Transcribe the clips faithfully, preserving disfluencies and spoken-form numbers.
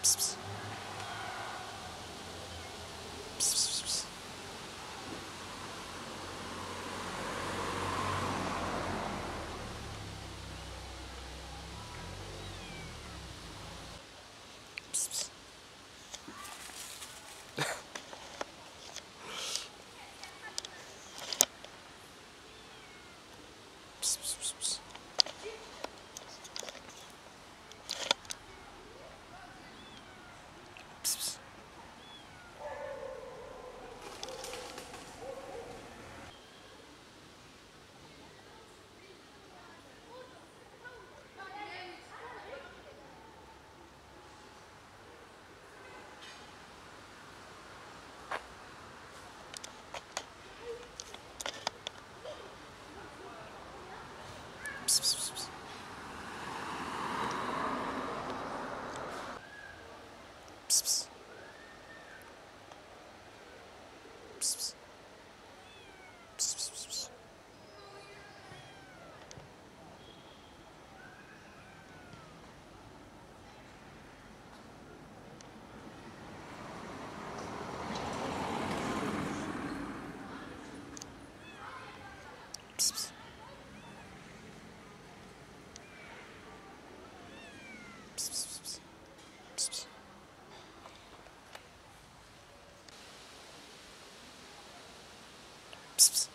Psst, psst, psst, psst. Psst, psst. Psst, psst, psst, psst. Psst, psst. Psst, psst, psst, psst. Psst, psst. Psst, psst. Psst, psst, psst, psst. Psst, psst. Psst, psst, psst, psst. Psst, psst. Psst, psst.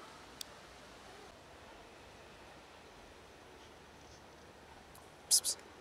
Psst, psst.